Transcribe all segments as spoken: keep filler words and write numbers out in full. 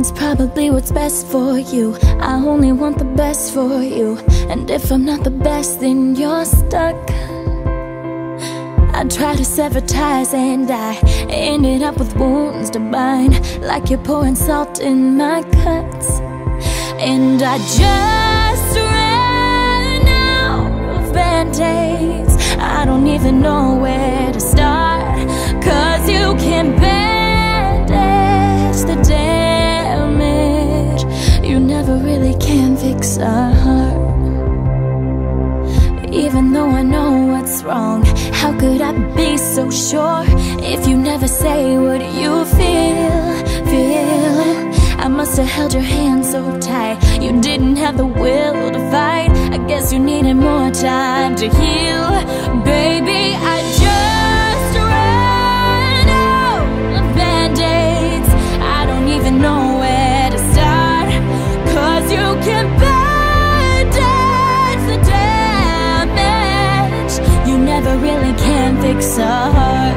It's probably what's best for you. I only want the best for you. And if I'm not the best, then you're stuck. I tried to sever ties and I ended up with wounds to bind, like you're pouring salt in my cuts. And I just ran out of band-aids. I don't even know where to start, 'cause you can bandage the damage. You never really can fix a heart. Even though I know what's wrong, how could I be so sure if you never say what you feel, feel? I must have held your hand so tight, you didn't have the will to fight. I guess you needed more time to heal. Baby, I just ran out of band-aids. I don't even know where to start, 'cause you can bandage the damage. You never really can fix a heart.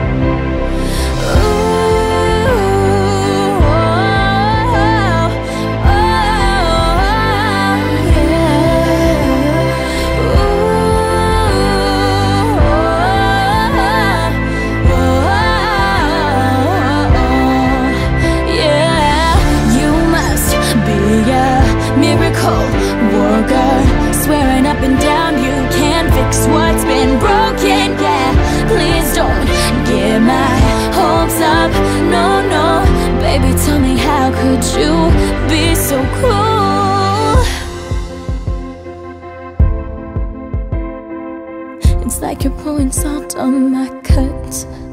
Swearing up and down you can fix what's been broken, yeah. Please don't get my hopes up, no, no. Baby, tell me, how could you be so cruel? It's like you're pouring salt on my cuts.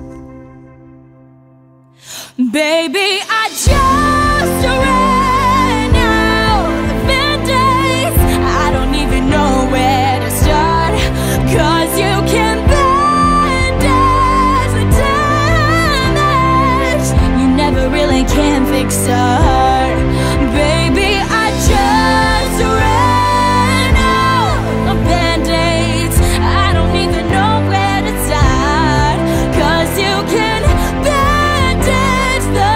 Baby, I just ran out of band-aids. I don't even know where to start, 'cause you can bandage the damage. You never really can fix a heart. Baby, I just ran out of band-aids. I don't even know where to start, 'cause you can bandage the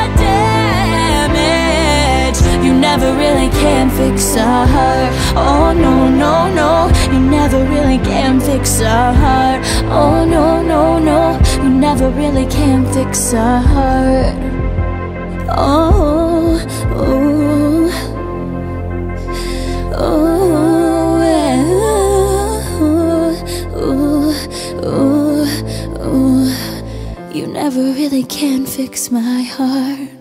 damage. You never really can fix a heart. Oh no, no, no, you never really can fix a heart. Oh no, no, no, you never really can fix a heart. Oh, oh, oh, oh, oh, oh. You never really can fix my heart.